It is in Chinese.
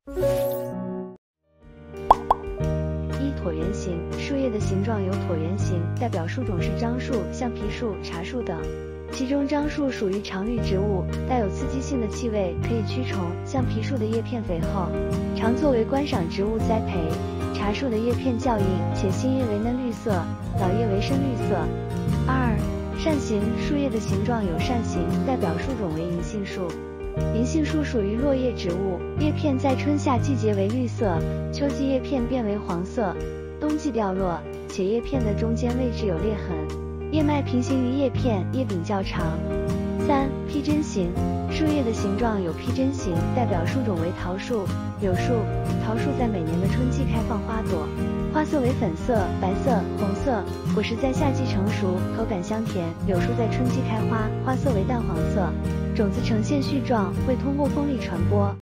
一、椭圆形，树叶的形状有椭圆形，代表树种是樟树、橡皮树、茶树等。其中樟树属于常绿植物，带有刺激性的气味，可以驱虫。橡皮树的叶片肥厚，常作为观赏植物栽培。茶树的叶片较硬，且新叶为嫩绿色，老叶为深绿色。二、扇形，树叶的形状有扇形，代表树种为银杏树。银杏树属于落叶植物，叶片在春夏季节为绿色，秋季叶片变为黄色，冬季掉落，且叶片的中间位置有裂痕。叶脉平行于叶片，叶柄较长。三、披针形，树叶的形状有披针形，代表树种为桃树、柳树。桃树在每年的春季开放花朵，花色为粉色、白色、红色，果实在夏季成熟，口感香甜。柳树在春季开花，花色为淡黄色，种子呈线絮状，会通过风力传播。